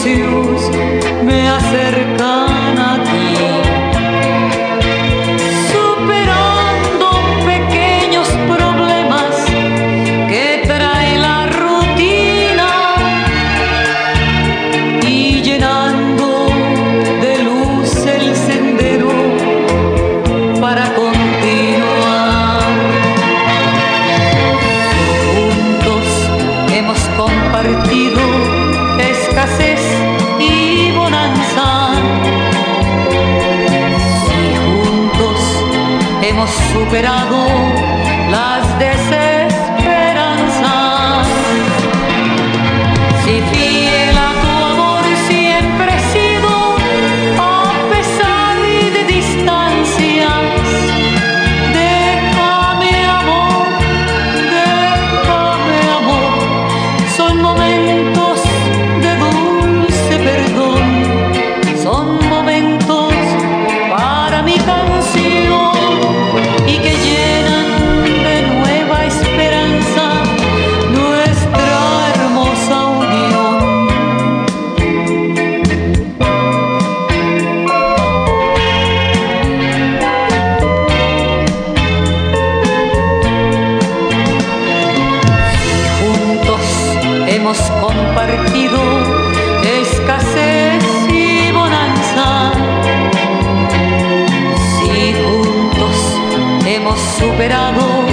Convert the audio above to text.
silencios me acercan a ti, superando pequeños problemas que trae la rutina y llenando de luz el sendero para continuar. Juntos hemos compartido escasez y bonanza, y juntos hemos superado las desesperanzas. Si fiel a tu amor siempre he sido, a pesar de distancias, déjame amor, son momentos de dulce perdón, son momentos para mi canción y que llenan de nueva esperanza nuestra hermosa unión. Juntos hemos compartido escasez y bonanza, si juntos hemos superado